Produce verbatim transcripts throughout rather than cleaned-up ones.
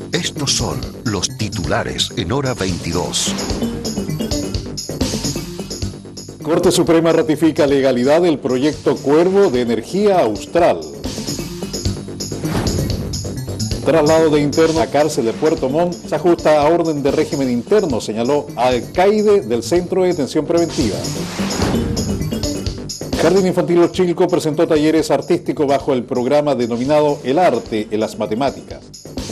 Estos son los titulares en hora veintidós. Corte Suprema ratifica legalidad del proyecto Cuervo de energía austral. Traslado de interno a cárcel de Puerto Montt se ajusta a orden de régimen interno, señaló alcaide del Centro de Detención Preventiva. Jardín Infantil Los Chilcos presentó talleres artísticos bajo el programa denominado El Arte en las Matemáticas.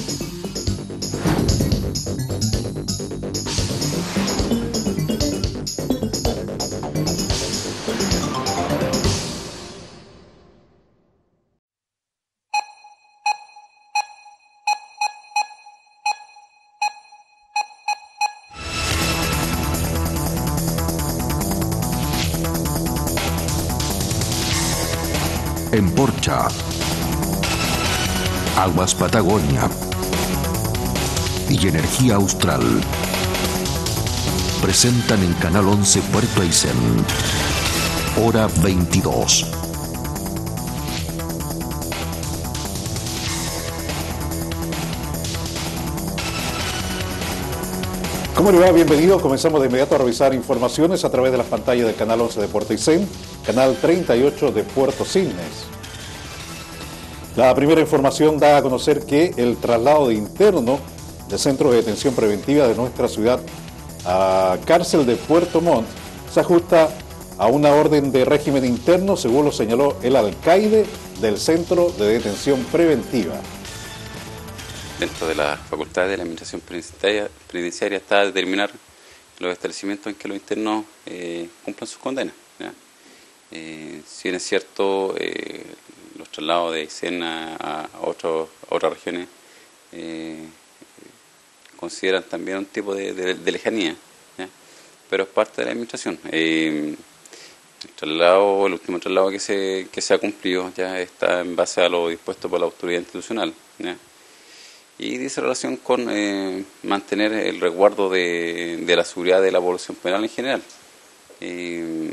En Porcha, Aguas Patagonia y Energía Austral presentan en Canal once Puerto Aysén, hora veintidós. ¿Cómo le va? Bienvenido. Comenzamos de inmediato a revisar informaciones a través de las pantallas del Canal once de Puerto Aysén, Canal treinta y ocho de Puerto Cisnes. La primera información da a conocer que el traslado de interno del Centro de Detención Preventiva de nuestra ciudad a cárcel de Puerto Montt se ajusta a una orden de régimen interno, según lo señaló el alcaide del Centro de Detención Preventiva. Dentro de las facultades de la Administración Penitenciaria, penitenciaria está determinar los establecimientos en que los internos eh, cumplan sus condenas. ¿ya? Eh, si bien es cierto, eh, los traslados de Aysén a, a, otros, a otras regiones eh, consideran también un tipo de, de, de lejanía, ¿ya? Pero es parte de la administración. Eh, el traslado, el último traslado que se, que se ha cumplido ya está en base a lo dispuesto por la autoridad institucional, ¿ya? Y dice relación con eh, mantener el resguardo de, de la seguridad de la población penal en general. Eh,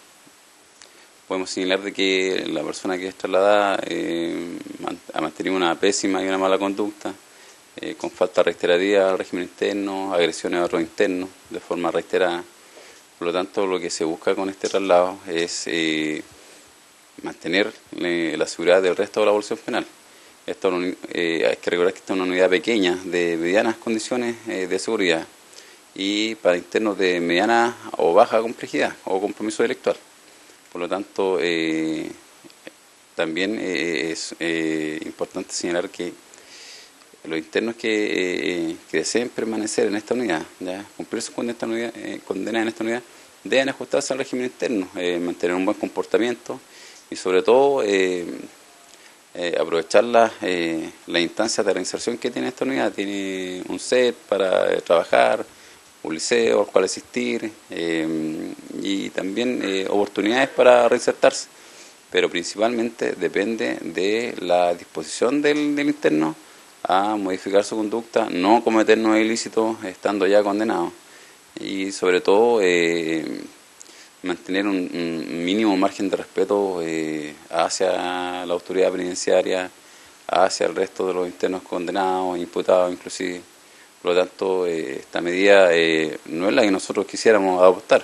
podemos señalar de que la persona que es trasladada eh, ha mantenido una pésima y una mala conducta, eh, con falta reiterativa al régimen interno, agresiones a otros internos de forma reiterada. Por lo tanto, lo que se busca con este traslado es eh, mantener eh, la seguridad del resto de la población penal. Esto, eh, hay que recordar que esta es una unidad pequeña de medianas condiciones eh, de seguridad y para internos de mediana o baja complejidad o compromiso intelectual. Por lo tanto, eh, también eh, es eh, importante señalar que los internos que, eh, que deseen permanecer en esta unidad, ya cumplir sus condenas en esta unidad, eh, condenas en esta unidad, deben ajustarse al régimen interno, eh, mantener un buen comportamiento y sobre todo eh, Eh, aprovechar las eh, la instancias de reinserción que tiene esta unidad. Tiene un set para eh, trabajar, un liceo al cual asistir eh, y también eh, oportunidades para reinsertarse, pero principalmente depende de la disposición del, del interno a modificar su conducta, no cometer nuevos ilícitos estando ya condenado y sobre todo eh, mantener un, un mínimo margen de respeto eh, hacia la autoridad penitenciaria, hacia el resto de los internos condenados, imputados inclusive. Por lo tanto, eh, esta medida eh, no es la que nosotros quisiéramos adoptar.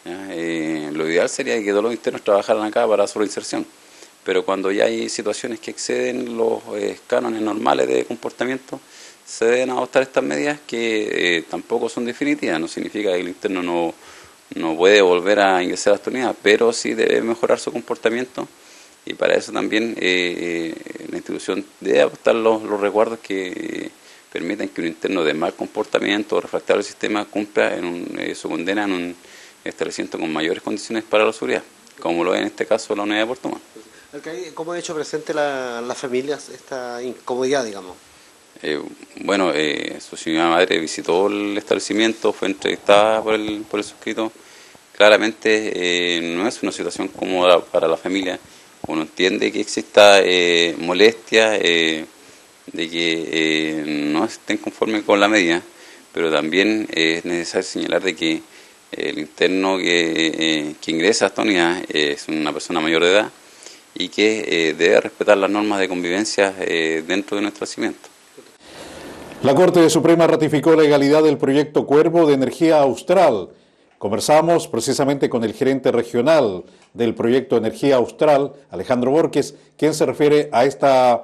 Eh, lo ideal sería que todos los internos trabajaran acá para su reinserción, pero cuando ya hay situaciones que exceden los eh, cánones normales de comportamiento, se deben adoptar estas medidas que eh, tampoco son definitivas. No significa que el interno no no puede volver a ingresar a esta unidad, pero sí debe mejorar su comportamiento y para eso también eh, la institución debe adoptar los, los resguardos que eh, permitan que un interno de mal comportamiento o refractario al sistema cumpla en un, eh, su condena en un establecimiento con mayores condiciones para la seguridad, como lo es en este caso la unidad de Puerto Montt. ¿Cómo ha hecho presente la, las familias esta incomodidad, digamos? Eh, bueno, eh, su señora madre visitó el establecimiento, fue entrevistada por el, por el suscrito. Claramente eh, no es una situación cómoda para la familia. Uno entiende que exista eh, molestia, eh, de que eh, no estén conformes con la medida, pero también eh, es necesario señalar de que el interno que, eh, que ingresa a esta unidad es una persona mayor de edad y que eh, debe respetar las normas de convivencia eh, dentro de nuestro establecimiento. La Corte Suprema ratificó la legalidad del proyecto Cuervo de Energía Austral. Conversamos precisamente con el gerente regional del proyecto Energía Austral, Alejandro Borges, quien se refiere a esta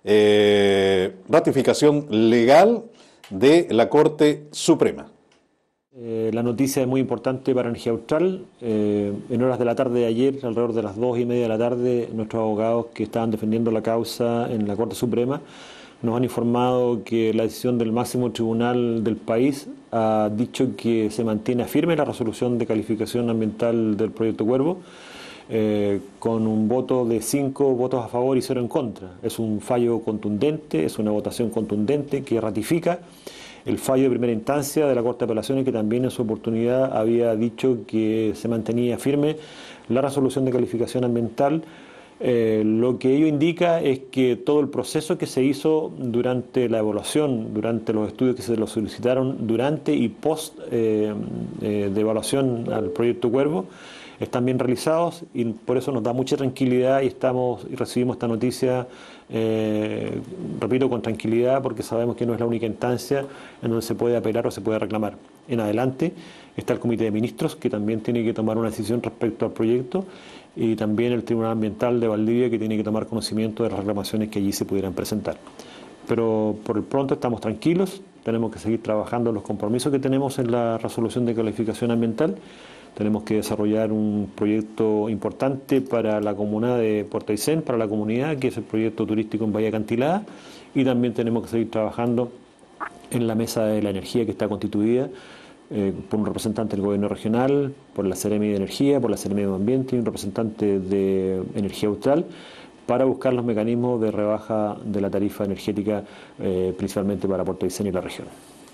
eh, ratificación legal de la Corte Suprema. Eh, la noticia es muy importante para Energía Austral. Eh, en horas de la tarde de ayer, alrededor de las dos y media de la tarde, nuestros abogados que estaban defendiendo la causa en la Corte Suprema nos han informado que la decisión del máximo tribunal del país ha dicho que se mantiene firme la resolución de calificación ambiental del proyecto Cuervo, eh, con un voto de cinco votos a favor y cero en contra. Es un fallo contundente, es una votación contundente que ratifica el fallo de primera instancia de la Corte de Apelaciones, que también en su oportunidad había dicho que se mantenía firme la resolución de calificación ambiental. Eh, lo que ello indica es que todo el proceso que se hizo durante la evaluación, durante los estudios que se lo solicitaron durante y post eh, eh, de evaluación al proyecto Cuervo, están bien realizados, y por eso nos da mucha tranquilidad y estamos y recibimos esta noticia, eh, repito, con tranquilidad, porque sabemos que no es la única instancia en donde se puede apelar o se puede reclamar. En adelante está el Comité de Ministros, que también tiene que tomar una decisión respecto al proyecto, y también el Tribunal Ambiental de Valdivia, que tiene que tomar conocimiento de las reclamaciones que allí se pudieran presentar. Pero por el pronto estamos tranquilos, tenemos que seguir trabajando los compromisos que tenemos en la resolución de calificación ambiental. Tenemos que desarrollar un proyecto importante para la comuna de Puerto Aysén, para la comunidad, que es el proyecto turístico en Bahía Acantilada, y también tenemos que seguir trabajando en la mesa de la energía, que está constituida eh, por un representante del gobierno regional, por la Seremi de Energía, por la Seremi de Medio Ambiente y un representante de Energía Austral, para buscar los mecanismos de rebaja de la tarifa energética, eh, principalmente para Puerto Aysén y la región.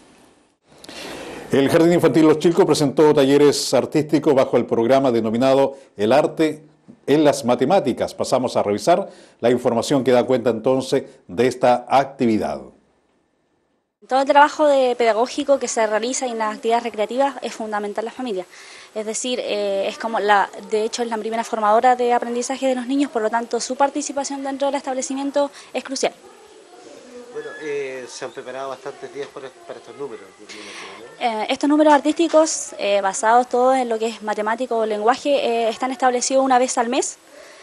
El Jardín Infantil Los Chilcos presentó talleres artísticos bajo el programa denominado El Arte en las Matemáticas. Pasamos a revisar la información que da cuenta entonces de esta actividad. Todo el trabajo de pedagógico que se realiza en las actividades recreativas es fundamental la familia. Es decir, eh, es como la, de hecho es la primera formadora de aprendizaje de los niños, por lo tanto su participación dentro del establecimiento es crucial. Bueno, eh, se han preparado bastantes días para, para estos números. ¿no? Eh, estos números artísticos, eh, basados todos en lo que es matemático o lenguaje, eh, están establecidos una vez al mes,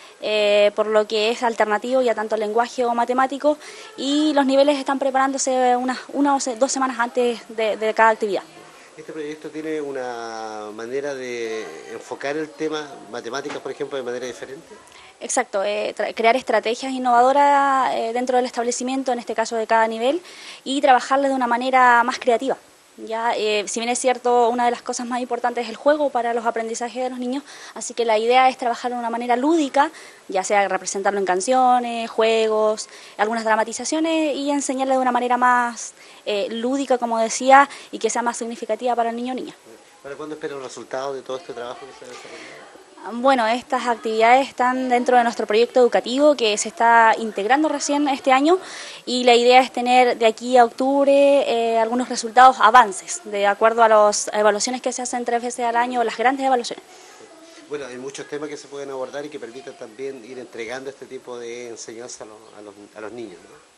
eh, por lo que es alternativo ya tanto lenguaje o matemático, y los niveles están preparándose unas una o dos semanas antes de, de cada actividad. ¿Este proyecto tiene una manera de enfocar el tema matemáticas, por ejemplo, de manera diferente? Exacto, eh, crear estrategias innovadoras eh, dentro del establecimiento, en este caso de cada nivel, y trabajarle de una manera más creativa. Ya, eh, si bien es cierto, una de las cosas más importantes es el juego para los aprendizajes de los niños, así que la idea es trabajar de una manera lúdica, ya sea representarlo en canciones, juegos, algunas dramatizaciones, y enseñarle de una manera más eh, lúdica, como decía, y que sea más significativa para el niño o niña. ¿Para cuándo espera el resultado de todo este trabajo que se ha desarrollado? Bueno, estas actividades están dentro de nuestro proyecto educativo que se está integrando recién este año, y la idea es tener de aquí a octubre eh, algunos resultados, avances, de acuerdo a las evaluaciones que se hacen tres veces al año, las grandes evaluaciones. Bueno, hay muchos temas que se pueden abordar y que permitan también ir entregando este tipo de enseñanza a los, a los, a los niños, ¿no?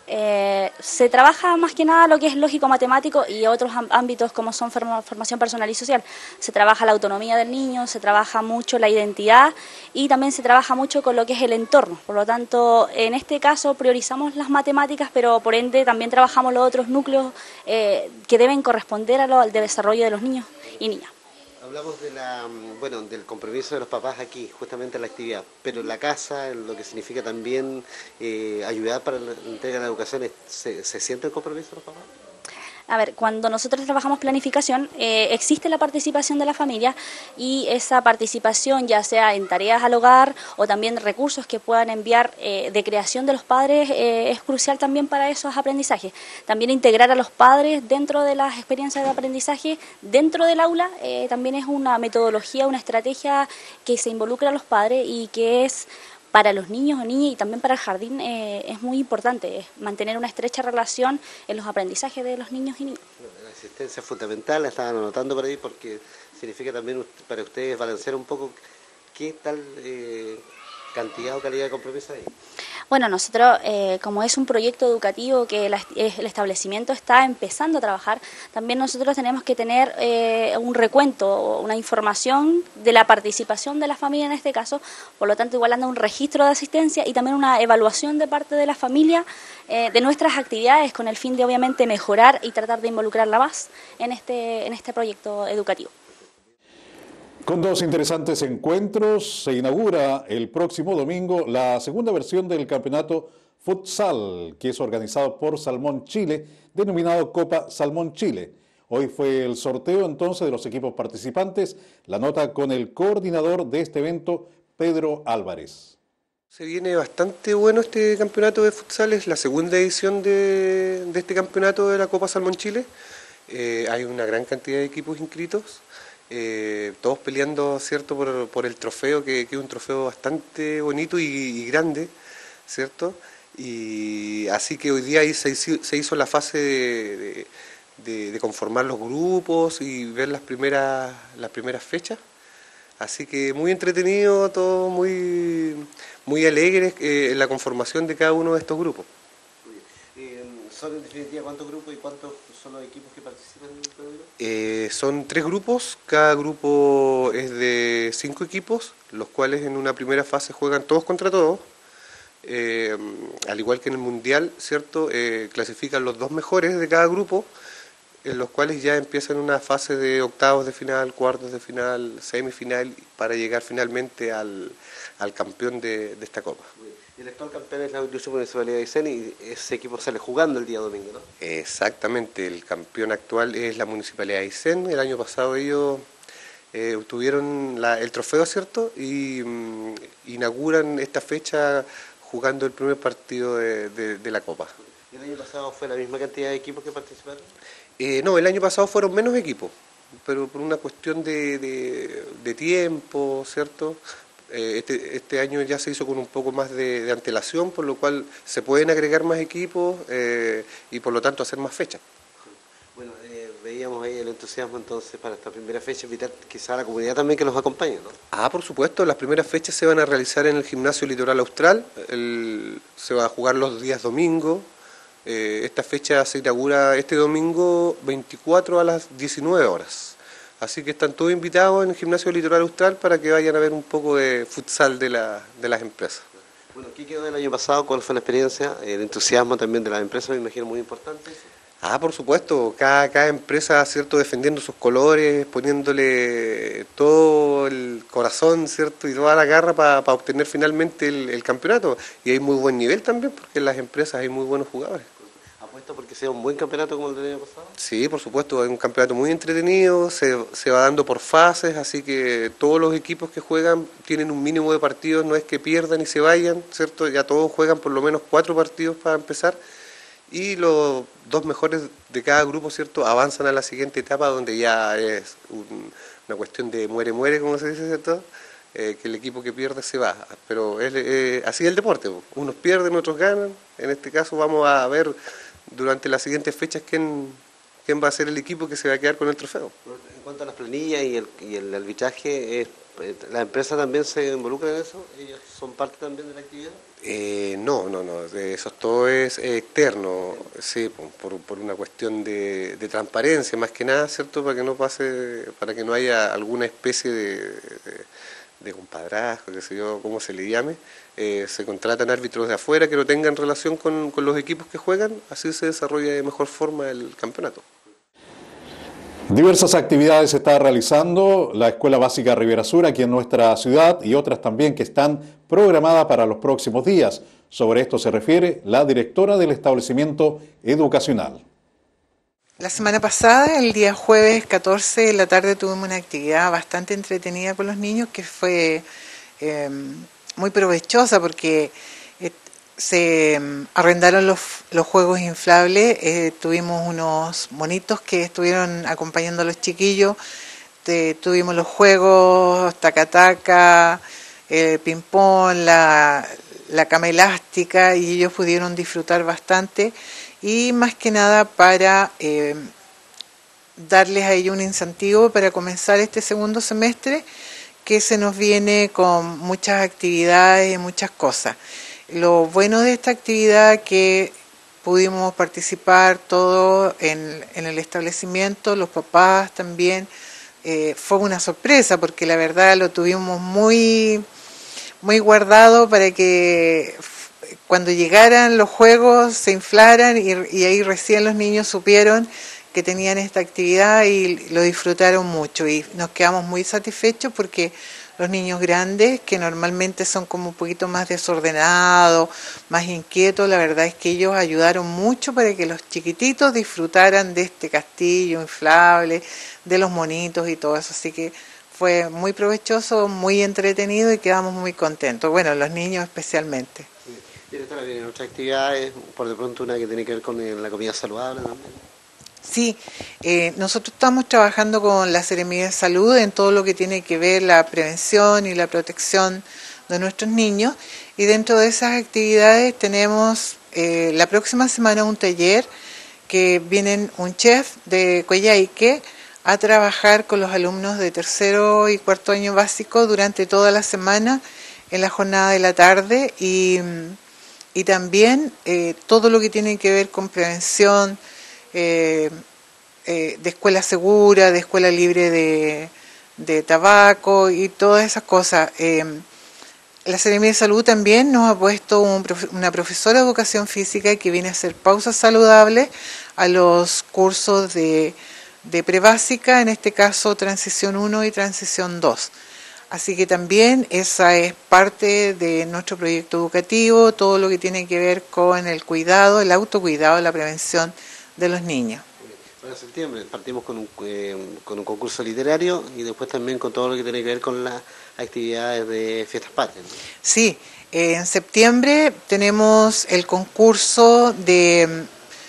Eh, se trabaja más que nada lo que es lógico-matemático y otros ámbitos como son formación personal y social. Se trabaja la autonomía del niño, se trabaja mucho la identidad y también se trabaja mucho con lo que es el entorno. Por lo tanto, en este caso priorizamos las matemáticas, pero por ende también trabajamos los otros núcleos eh, que deben corresponder a lo, al desarrollo de los niños y niñas. Hablamos de la, bueno, del compromiso de los papás aquí, justamente en la actividad, pero en la casa, en lo que significa también eh, ayudar para la entrega de la educación, ¿se, ¿se siente el compromiso de los papás? A ver, cuando nosotros trabajamos planificación, eh, existe la participación de la familia, y esa participación, ya sea en tareas al hogar o también recursos que puedan enviar eh, de creación de los padres, eh, es crucial también para esos aprendizajes. También integrar a los padres dentro de las experiencias de aprendizaje dentro del aula eh, también es una metodología, una estrategia que se involucra a los padres y que es para los niños o niñas y también para el jardín eh, es muy importante, es mantener una estrecha relación en los aprendizajes de los niños y niñas. La asistencia es fundamental, la estaban anotando por ahí, porque significa también para ustedes balancear un poco qué tal eh, cantidad o calidad de compromiso hay. Bueno, nosotros, eh, como es un proyecto educativo que la, el establecimiento está empezando a trabajar, también nosotros tenemos que tener eh, un recuento, una información de la participación de la familia en este caso, por lo tanto igual anda un registro de asistencia y también una evaluación de parte de la familia eh, de nuestras actividades con el fin de obviamente mejorar y tratar de involucrarla más en este, en este proyecto educativo. Con dos interesantes encuentros, se inaugura el próximo domingo la segunda versión del campeonato futsal, que es organizado por Salmón Chile, denominado Copa Salmón Chile. Hoy fue el sorteo entonces de los equipos participantes, la nota con el coordinador de este evento, Pedro Álvarez. Se viene bastante bueno este campeonato de futsal, es la segunda edición de, de este campeonato de la Copa Salmón Chile. Eh, hay una gran cantidad de equipos inscritos. Eh, todos peleando, ¿cierto?, por, por el trofeo, que, que es un trofeo bastante bonito y, y grande, ¿cierto? Y así que hoy día ahí se, hizo, se hizo la fase de, de, de conformar los grupos y ver las primeras, las primeras fechas. Así que muy entretenido, todo muy, muy alegre eh, en la conformación de cada uno de estos grupos. Eh, ¿Son en definitiva cuántos grupos y cuántos son los equipos que participan en el torneo? Eh, son tres grupos, cada grupo es de cinco equipos, los cuales en una primera fase juegan todos contra todos. Eh, al igual que en el Mundial, ¿cierto? Eh, clasifican los dos mejores de cada grupo, en los cuales ya empiezan una fase de octavos de final, cuartos de final, semifinal, para llegar finalmente al, al campeón de, de esta Copa. El actual campeón es la Municipalidad de Aysén y ese equipo sale jugando el día domingo, ¿no? Exactamente, el campeón actual es la Municipalidad de Aysén. El año pasado ellos eh, obtuvieron la, el trofeo, ¿cierto? Y um, inauguran esta fecha jugando el primer partido de, de, de la Copa. ¿Y el año pasado fue la misma cantidad de equipos que participaron? Eh, no, el año pasado fueron menos equipos, pero por una cuestión de, de, de tiempo, ¿cierto? Este, este año ya se hizo con un poco más de, de antelación, por lo cual se pueden agregar más equipos eh, y por lo tanto hacer más fechas. Bueno, eh, veíamos ahí el entusiasmo entonces para esta primera fecha, invitar quizá a la comunidad también que nos acompañe, ¿no? Ah, por supuesto, las primeras fechas se van a realizar en el Gimnasio Litoral Austral, el, se va a jugar los días domingo. Eh, esta fecha se inaugura este domingo veinticuatro a las diecinueve horas. Así que están todos invitados en el Gimnasio Litoral Austral para que vayan a ver un poco de futsal de, la, de las empresas. Bueno, ¿qué quedó del año pasado? ¿Cuál fue la experiencia? El entusiasmo también de las empresas, me imagino, muy importante. Ah, por supuesto, cada, cada empresa, ¿cierto?, defendiendo sus colores, poniéndole todo el corazón, ¿cierto?, y toda la garra para pa obtener finalmente el, el campeonato. Y hay muy buen nivel también, porque en las empresas hay muy buenos jugadores. ¿Apuesta porque sea un buen campeonato como el del año pasado? Sí, por supuesto, es un campeonato muy entretenido, se, se va dando por fases, así que todos los equipos que juegan tienen un mínimo de partidos, no es que pierdan y se vayan, ¿cierto? Ya todos juegan por lo menos cuatro partidos para empezar y los dos mejores de cada grupo, ¿cierto?, avanzan a la siguiente etapa donde ya es un, una cuestión de muere-muere, como se dice, ¿cierto?, eh, que el equipo que pierde se va, pero es, eh, así es el deporte, unos pierden, otros ganan, en este caso vamos a ver durante las siguientes fechas quién, quién va a ser el equipo que se va a quedar con el trofeo. En cuanto a las planillas y el, y el arbitraje, ¿la empresa también se involucra en eso? ¿Ellos son parte también de la actividad? Eh, no, no, no, eso todo es eh, externo, sí, por, por una cuestión de, de transparencia más que nada, ¿cierto? Para que no pase, para que no haya alguna especie de, de, de compadrazgo, qué sé yo, cómo se le llame. Eh, se contratan árbitros de afuera que no tengan relación con, con los equipos que juegan, así se desarrolla de mejor forma el campeonato. Diversas actividades se está realizando la Escuela Básica Rivera Sur aquí en nuestra ciudad y otras también que están programadas para los próximos días. Sobre esto se refiere la directora del establecimiento educacional. La semana pasada, el día jueves catorce de la tarde, tuvimos una actividad bastante entretenida con los niños que fue eh, muy provechosa porque eh, se arrendaron los, los juegos inflables, eh, tuvimos unos monitos que estuvieron acompañando a los chiquillos, te, tuvimos los juegos taca-taca, el ping-pong, la, la cama elástica y ellos pudieron disfrutar bastante y más que nada para eh, darles a ellos un incentivo para comenzar este segundo semestre que se nos viene con muchas actividades y muchas cosas. lo bueno de esta actividad que pudimos participar todos en, en el establecimiento, los papás también, eh, fue una sorpresa porque la verdad lo tuvimos muy, muy guardado para que cuando llegaran los juegos se inflaran y, y ahí recién los niños supieron que tenían esta actividad y lo disfrutaron mucho y nos quedamos muy satisfechos porque los niños grandes, que normalmente son como un poquito más desordenados, más inquietos, la verdad es que ellos ayudaron mucho para que los chiquititos disfrutaran de este castillo inflable, de los monitos y todo eso, así que fue muy provechoso, muy entretenido y quedamos muy contentos, bueno, los niños especialmente. Sí. Directora, vienen otras actividades, por de pronto una que tiene que ver con la comida saludable también. Sí, eh, nosotros estamos trabajando con la Seremía de Salud en todo lo que tiene que ver la prevención y la protección de nuestros niños y dentro de esas actividades tenemos eh, la próxima semana un taller que vienen un chef de Coyhaique a trabajar con los alumnos de tercero y cuarto año básico durante toda la semana en la jornada de la tarde y, y también eh, todo lo que tiene que ver con prevención, Eh, eh, de escuela segura, de escuela libre de, de tabaco y todas esas cosas. Eh, la Seremía de Salud también nos ha puesto un, una profesora de educación física que viene a hacer pausas saludables a los cursos de, de prebásica, en este caso transición uno y transición dos. Así que también esa es parte de nuestro proyecto educativo, todo lo que tiene que ver con el cuidado, el autocuidado, la prevención de los niños. Para septiembre partimos con un, eh, con un concurso literario y después también con todo lo que tiene que ver con las actividades de fiestas patrias, ¿no? Sí, eh, en septiembre tenemos el concurso de,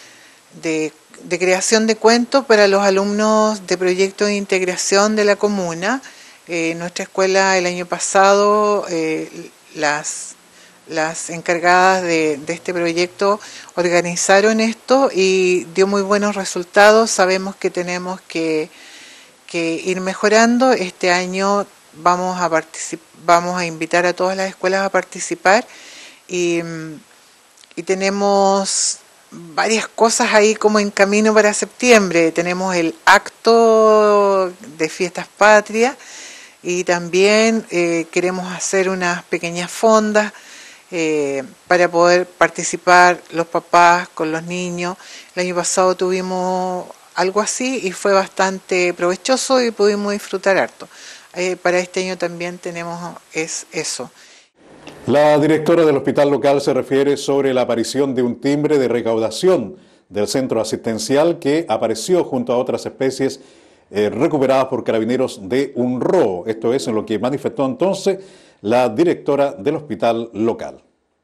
de, de creación de cuentos para los alumnos de proyecto de integración de la comuna. Eh, nuestra escuela el año pasado, eh, las... las encargadas de, de este proyecto organizaron esto y dio muy buenos resultados. Sabemos que tenemos que, que ir mejorando. Este año vamos a, particip- vamos a invitar a todas las escuelas a participar y, y tenemos varias cosas ahí como en camino para septiembre. Tenemos el acto de fiestas patrias y también eh, queremos hacer unas pequeñas fondas Eh, para poder participar los papás con los niños. El año pasado tuvimos algo así y fue bastante provechoso y pudimos disfrutar harto. Eh, para este año también tenemos es eso. La directora del hospital local se refiere sobre la aparición de un timbre de recaudación del centro asistencial que apareció junto a otras especies eh, recuperadas por carabineros de un robo. Esto es en lo que manifestó entonces la directora del hospital local.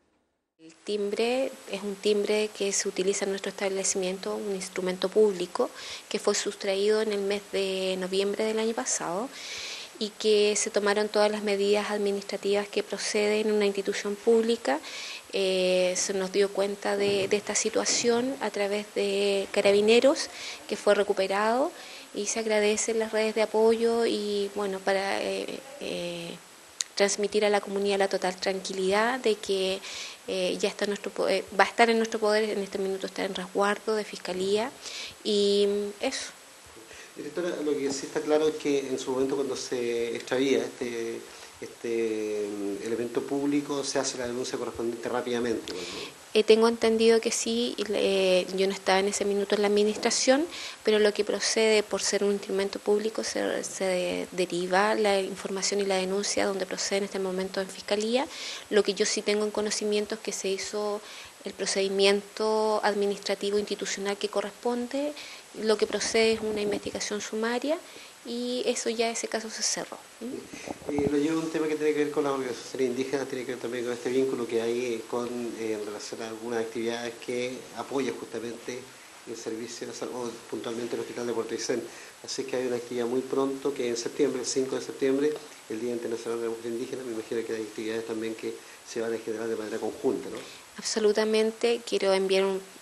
El timbre es un timbre que se utiliza en nuestro establecimiento, un instrumento público que fue sustraído en el mes de noviembre del año pasado y que se tomaron todas las medidas administrativas que proceden en una institución pública. Eh, se nos dio cuenta de, de esta situación a través de carabineros que fue recuperado y se agradecen las redes de apoyo y bueno, para eh, eh, transmitir a la comunidad la total tranquilidad de que eh, ya está nuestro poder, va a estar en nuestro poder, en este minuto está en resguardo de fiscalía y eso. Directora, lo que sí está claro es que en su momento cuando se extravía este, este elemento público se hace la denuncia correspondiente rápidamente, ¿no? Eh, tengo entendido que sí, eh, yo no estaba en ese minuto en la administración, pero lo que procede por ser un instrumento público se, se deriva la información y la denuncia donde procede en este momento en Fiscalía. Lo que yo sí tengo en conocimiento es que se hizo el procedimiento administrativo institucional que corresponde, lo que procede es una investigación sumaria y eso ya, ese caso se cerró. Eh, lo llevo a un tema que tiene que ver con las organizaciones indígenas, tiene que ver también con este vínculo que hay con, eh, en relación a algunas actividades que apoyan justamente el servicio de salud, o puntualmente el Hospital de Puerto Aysén. Así que hay una actividad muy pronto, que en septiembre, el cinco de septiembre, el Día Internacional de la Mujer Indígena, me imagino que hay actividades también que se van a generar de manera conjunta, ¿no? Absolutamente, quiero enviar un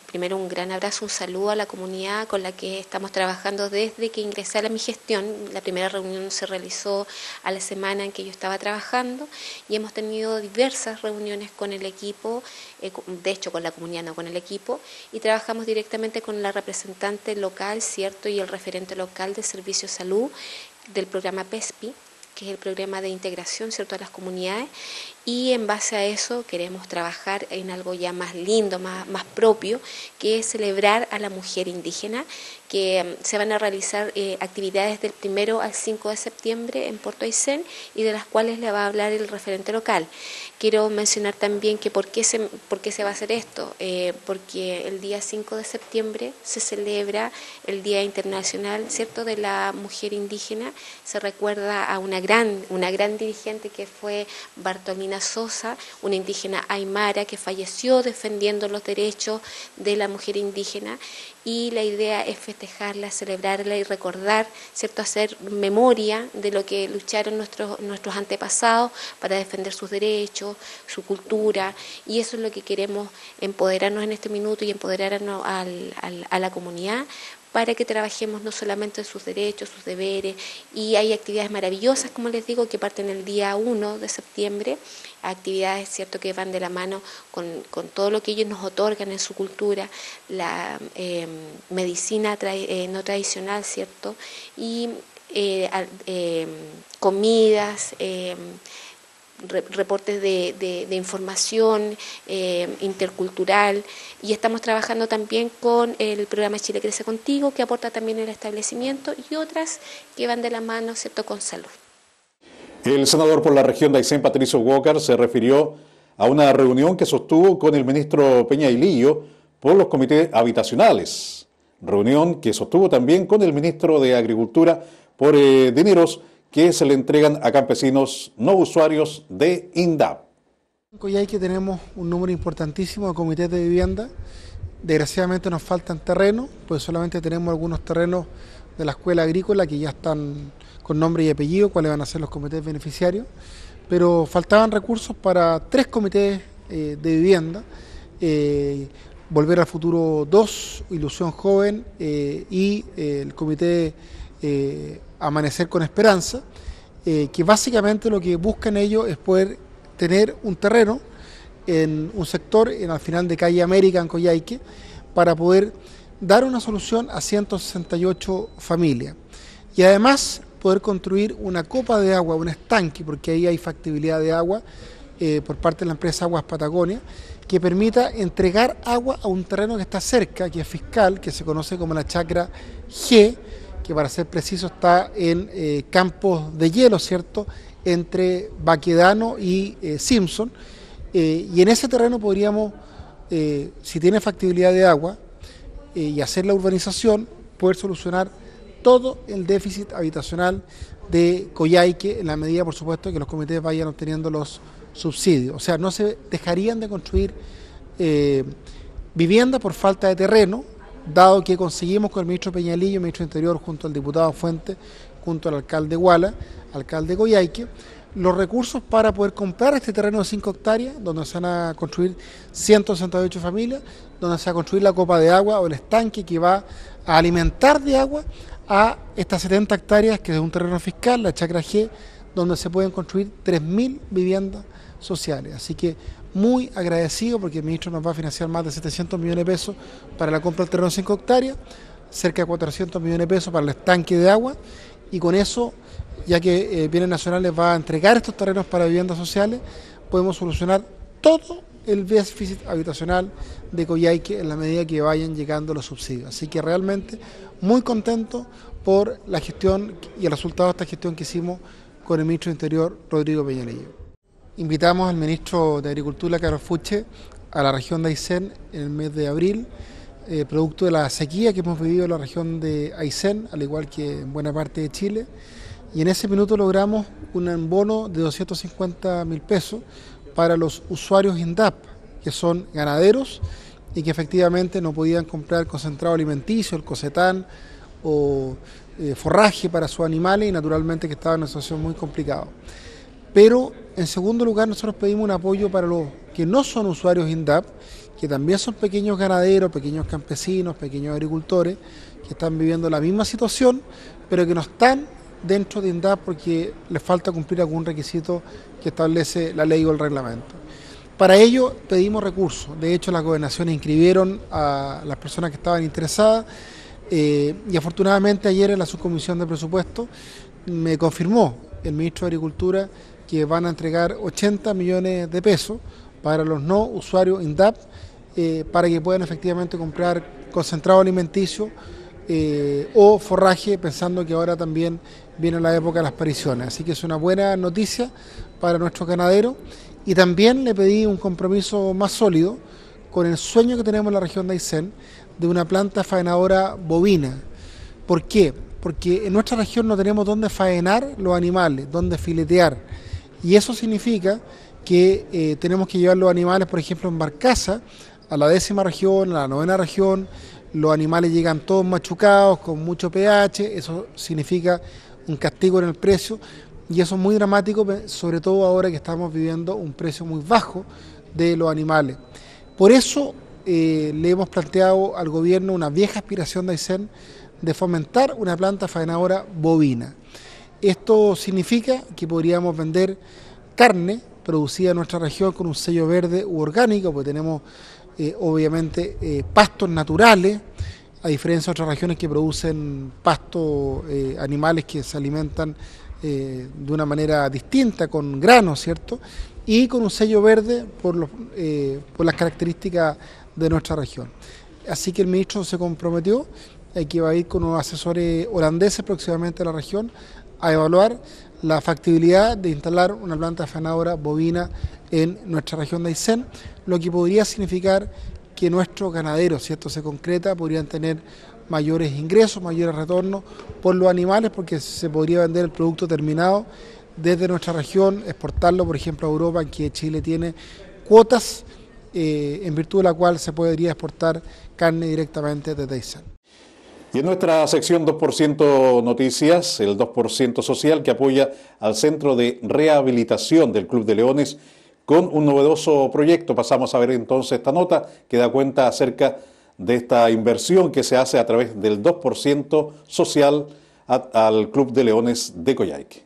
primero un gran abrazo, un saludo a la comunidad con la que estamos trabajando desde que ingresé a mi gestión. La primera reunión se realizó a la semana en que yo estaba trabajando y hemos tenido diversas reuniones con el equipo, eh, de hecho con la comunidad, no con el equipo, y trabajamos directamente con la representante local, ¿cierto?, y el referente local de Servicio de Salud del programa PESPI, que es el programa de integración, ¿cierto?, a las comunidades, y en base a eso queremos trabajar en algo ya más lindo, más, más propio, que es celebrar a la mujer indígena, que um, se van a realizar eh, actividades del primero al cinco de septiembre en Puerto Aysén y de las cuales le va a hablar el referente local. Quiero mencionar también que por qué se, por qué se va a hacer esto, eh, porque el día cinco de septiembre se celebra el Día Internacional, ¿cierto?, de la Mujer Indígena. Se recuerda a una gran, una gran dirigente que fue Bartolina Sosa, una indígena aymara que falleció defendiendo los derechos de la mujer indígena, y la idea es festejarla, celebrarla y recordar, ¿cierto?, hacer memoria de lo que lucharon nuestros, nuestros antepasados para defender sus derechos, su cultura, y eso es lo que queremos, empoderarnos en este minuto y empoderarnos al, al, a la comunidad, para que trabajemos no solamente en sus derechos, sus deberes, y hay actividades maravillosas, como les digo, que parten el día uno de septiembre, actividades, cierto, que van de la mano con, con todo lo que ellos nos otorgan en su cultura, la eh, medicina tra eh, no tradicional, cierto, y eh, eh, comidas, eh, reportes de, de, de información eh, intercultural, y estamos trabajando también con el programa Chile Crece Contigo, que aporta también el establecimiento, y otras que van de la mano, ¿cierto?, con salud. El senador por la región de Aysén, Patricio Walker, se refirió a una reunión que sostuvo con el ministro Peñailillo por los comités habitacionales, reunión que sostuvo también con el ministro de Agricultura por eh, dineros que se le entregan a campesinos no usuarios de INDAP. En Coyhaique tenemos un número importantísimo de comités de vivienda. Desgraciadamente nos faltan terrenos, pues solamente tenemos algunos terrenos de la escuela agrícola que ya están con nombre y apellido, cuáles van a ser los comités beneficiarios, pero faltaban recursos para tres comités eh, de vivienda, eh, Volver al Futuro dos, Ilusión Joven eh, y eh, el comité eh, Amanecer con Esperanza, eh, que básicamente lo que buscan ellos es poder tener un terreno en un sector, en al final de calle América, en Coyhaique, para poder dar una solución a ciento sesenta y ocho familias. Y además poder construir una copa de agua, un estanque, porque ahí hay factibilidad de agua eh, por parte de la empresa Aguas Patagonia, que permita entregar agua a un terreno que está cerca, que es fiscal, que se conoce como la chacra G, que para ser preciso está en eh, campos de hielo, ¿cierto?, entre Baquedano y eh, Simpson, eh, y en ese terreno podríamos, eh, si tiene factibilidad de agua, eh, y hacer la urbanización, poder solucionar todo el déficit habitacional de Coyhaique, en la medida, por supuesto, que los comités vayan obteniendo los subsidios. O sea, no se dejarían de construir eh, viviendas por falta de terreno, dado que conseguimos con el ministro Peñailillo, el ministro de Interior, junto al diputado Fuente, junto al alcalde Guala, alcalde de Coyhaique, los recursos para poder comprar este terreno de cinco hectáreas, donde se van a construir ciento sesenta y ocho familias, donde se va a construir la copa de agua o el estanque que va a alimentar de agua a estas setenta hectáreas, que es un terreno fiscal, la chacra G, donde se pueden construir tres mil viviendas sociales. Así que muy agradecido porque el ministro nos va a financiar más de setecientos millones de pesos para la compra del terreno de cinco hectáreas, cerca de cuatrocientos millones de pesos para el estanque de agua, y con eso, ya que eh, Bienes Nacionales va a entregar estos terrenos para viviendas sociales, podemos solucionar todo el déficit habitacional de Coyhaique en la medida que vayan llegando los subsidios. Así que realmente muy contento por la gestión y el resultado de esta gestión que hicimos con el ministro de Interior, Rodrigo Peñailillo. Invitamos al ministro de Agricultura, Carlos Fuche, a la región de Aysén en el mes de abril, eh, producto de la sequía que hemos vivido en la región de Aysén, al igual que en buena parte de Chile, y en ese minuto logramos un bono de doscientos cincuenta mil pesos para los usuarios INDAP, que son ganaderos y que efectivamente no podían comprar concentrado alimenticio, el Cossetán o eh, forraje para sus animales, y naturalmente que estaban en una situación muy complicada. Pero en segundo lugar nosotros pedimos un apoyo para los que no son usuarios INDAP que también son pequeños ganaderos, pequeños campesinos, pequeños agricultores, que están viviendo la misma situación, pero que no están dentro de INDAP porque les falta cumplir algún requisito que establece la ley o el reglamento. Para ello pedimos recursos. De hecho, las gobernaciones inscribieron a las personas que estaban interesadas eh, y afortunadamente ayer en la subcomisión de presupuesto me confirmó el ministro de Agricultura que van a entregar ochenta millones de pesos para los no usuarios INDAP eh, para que puedan efectivamente comprar concentrado alimenticio eh, o forraje, pensando que ahora también viene la época de las pariciones. Así que es una buena noticia para nuestros ganaderos. Y también le pedí un compromiso más sólido con el sueño que tenemos en la región de Aysén de una planta faenadora bovina. ¿Por qué? Porque en nuestra región no tenemos dónde faenar los animales, dónde filetear. Y eso significa que eh, tenemos que llevar los animales, por ejemplo, en barcaza, a la décima región, a la novena región. Los animales llegan todos machucados, con mucho pH, eso significa un castigo en el precio. Y eso es muy dramático, sobre todo ahora que estamos viviendo un precio muy bajo de los animales. Por eso eh, le hemos planteado al gobierno una vieja aspiración de Aysén de fomentar una planta faenadora bovina. Esto significa que podríamos vender carne producida en nuestra región con un sello verde u orgánico, porque tenemos eh, obviamente eh, pastos naturales, a diferencia de otras regiones que producen pastos eh, animales que se alimentan Eh, de una manera distinta, con granos, ¿cierto? Y con un sello verde por, los, eh, por las características de nuestra región. Así que el ministro se comprometió a que va a ir con unos asesores holandeses próximamente a la región a evaluar la factibilidad de instalar una planta faenadora bovina en nuestra región de Aysén, lo que podría significar que nuestros ganaderos, si esto se concreta, podrían tener mayores ingresos, mayores retornos por los animales, porque se podría vender el producto terminado desde nuestra región, exportarlo, por ejemplo, a Europa, en que Chile tiene cuotas, eh, en virtud de la cual se podría exportar carne directamente desde Aysén. Y en nuestra sección dos por ciento Noticias, el dos por ciento social que apoya al Centro de Rehabilitación del Club de Leones con un novedoso proyecto. Pasamos a ver entonces esta nota que da cuenta acerca de esta inversión que se hace a través del dos por ciento social a, al Club de Leones de Coyhaique.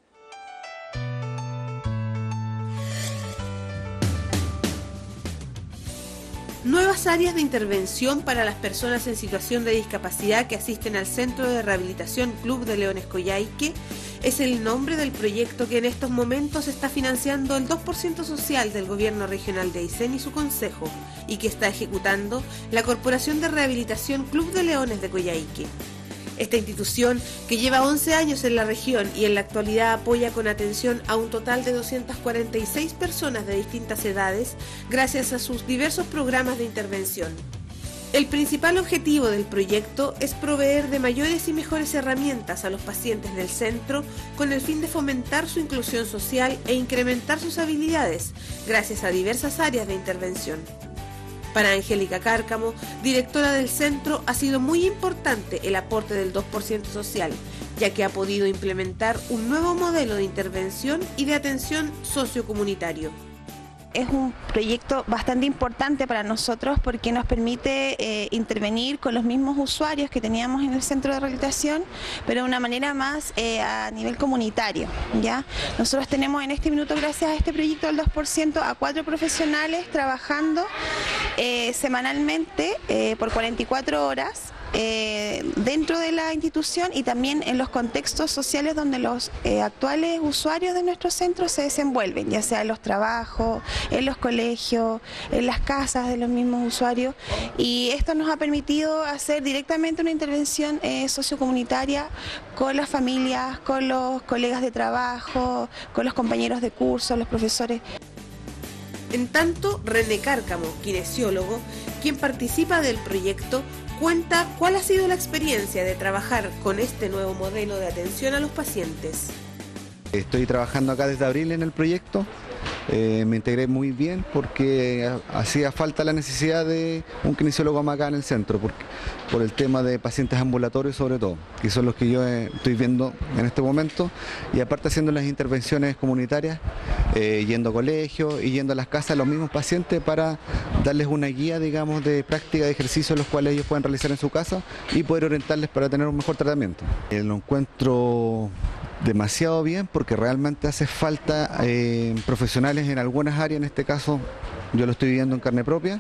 Nuevas áreas de intervención para las personas en situación de discapacidad que asisten al Centro de Rehabilitación Club de Leones Coyhaique es el nombre del proyecto que en estos momentos está financiando el dos por ciento social del Gobierno Regional de Aysén y su Consejo, y que está ejecutando la Corporación de Rehabilitación Club de Leones de Coyhaique. Esta institución, que lleva once años en la región y en la actualidad apoya con atención a un total de doscientas cuarenta y seis personas de distintas edades, gracias a sus diversos programas de intervención. El principal objetivo del proyecto es proveer de mayores y mejores herramientas a los pacientes del centro con el fin de fomentar su inclusión social e incrementar sus habilidades, gracias a diversas áreas de intervención. Para Angélica Cárcamo, directora del centro, ha sido muy importante el aporte del dos por ciento social, ya que ha podido implementar un nuevo modelo de intervención y de atención sociocomunitario. Es un proyecto bastante importante para nosotros porque nos permite eh, intervenir con los mismos usuarios que teníamos en el centro de rehabilitación, pero de una manera más eh, a nivel comunitario, ¿ya? Nosotros tenemos en este minuto, gracias a este proyecto del dos por ciento, a cuatro profesionales trabajando eh, semanalmente eh, por cuarenta y cuatro horas. Eh, dentro de la institución y también en los contextos sociales donde los eh, actuales usuarios de nuestro centro se desenvuelven, ya sea en los trabajos, en los colegios, en las casas de los mismos usuarios, y esto nos ha permitido hacer directamente una intervención eh, sociocomunitaria con las familias, con los colegas de trabajo, con los compañeros de curso, los profesores. En tanto, René Cárcamo, kinesiólogo, quien participa del proyecto, cuenta cuál ha sido la experiencia de trabajar con este nuevo modelo de atención a los pacientes. Estoy trabajando acá desde abril en el proyecto, eh, me integré muy bien porque hacía falta la necesidad de un kinesiólogo más acá en el centro, por, por el tema de pacientes ambulatorios sobre todo, que son los que yo eh, estoy viendo en este momento, y aparte haciendo las intervenciones comunitarias, eh, yendo a colegios y yendo a las casas de los mismos pacientes para darles una guía, digamos, de práctica de ejercicios los cuales ellos pueden realizar en su casa y poder orientarles para tener un mejor tratamiento. Eh, lo encuentro demasiado bien porque realmente hace falta eh, profesionales en algunas áreas, en este caso yo lo estoy viviendo en carne propia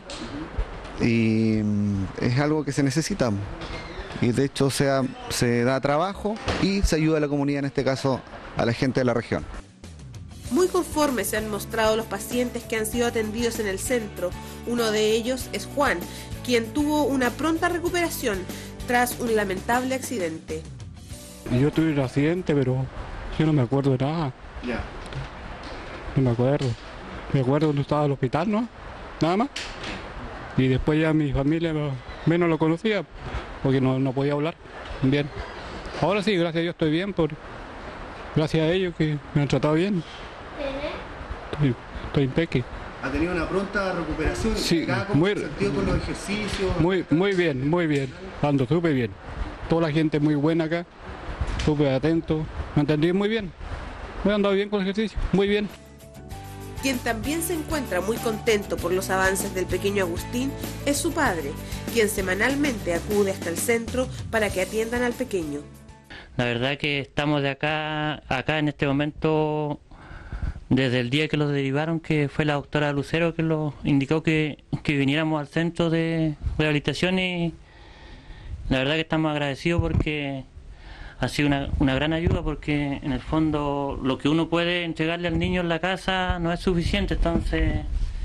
y mm, es algo que se necesita y de hecho se, ha, se da trabajo y se ayuda a la comunidad, en este caso a la gente de la región. Muy conformes se han mostrado los pacientes que han sido atendidos en el centro. Uno de ellos es Juan, quien tuvo una pronta recuperación tras un lamentable accidente. Yo tuve un accidente, pero yo no me acuerdo de nada. Ya. No me acuerdo. Me acuerdo cuando estaba en el hospital, ¿no? Nada más. Y después ya mi familia menos lo conocía, porque no, no podía hablar bien. Ahora sí, gracias a Dios estoy bien, por, gracias a ellos que me han tratado bien. Estoy, estoy impeque. ¿Ha tenido una pronta recuperación? Sí, ¿Cómo muy, se sintió con los ejercicios? Muy, muy bien, muy bien. Ando súper bien. Toda la gente muy buena acá, súper atento. Me entendí muy bien. Me he andado bien con el ejercicio, muy bien. Quien también se encuentra muy contento por los avances del pequeño Agustín es su padre, quien semanalmente acude hasta el centro para que atiendan al pequeño. La verdad que estamos de acá, acá en este momento, desde el día que los derivaron, que fue la doctora Lucero que nos indicó que, que viniéramos al centro de rehabilitación, y la verdad que estamos agradecidos porque ha sido una, una gran ayuda, porque en el fondo lo que uno puede entregarle al niño en la casa no es suficiente, entonces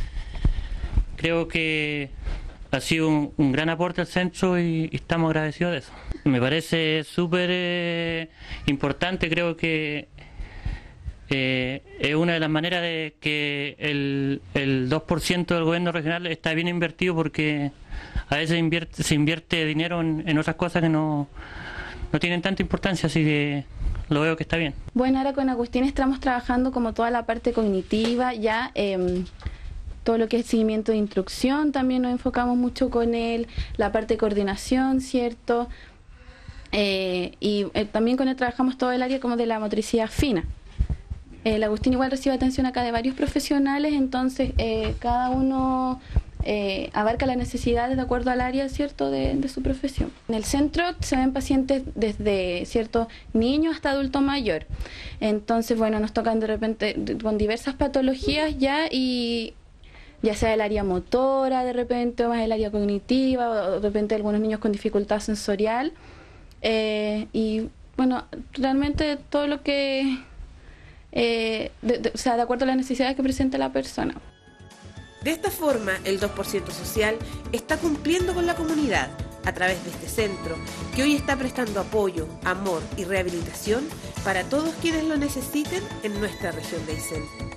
creo que ha sido un, un gran aporte al centro y, y estamos agradecidos de eso. Me parece súper eh, importante, creo que eh, es una de las maneras de que el, el dos por ciento del gobierno regional está bien invertido, porque a veces invierte, se invierte dinero en, en otras cosas que no, no tienen tanta importancia, así que lo veo que está bien. Bueno, ahora con Agustín estamos trabajando como toda la parte cognitiva, ya eh, todo lo que es seguimiento de instrucción, también nos enfocamos mucho con él, la parte de coordinación, ¿cierto? Eh, y eh, también con él trabajamos todo el área como de la motricidad fina. El Agustín igual recibe atención acá de varios profesionales, entonces eh, cada uno eh, abarca las necesidades de acuerdo al área, ¿cierto?, de, de su profesión. En el centro se ven pacientes desde, ¿cierto?, niños hasta adulto mayor. Entonces, bueno, nos tocan de repente con diversas patologías ya, y ya sea el área motora de repente, o más el área cognitiva, o de repente algunos niños con dificultad sensorial. Eh, y bueno, realmente todo lo que... Eh, de, de, o sea, de acuerdo a las necesidades que presenta la persona. De esta forma, el dos por ciento social está cumpliendo con la comunidad a través de este centro, que hoy está prestando apoyo, amor y rehabilitación para todos quienes lo necesiten en nuestra región de Aysén.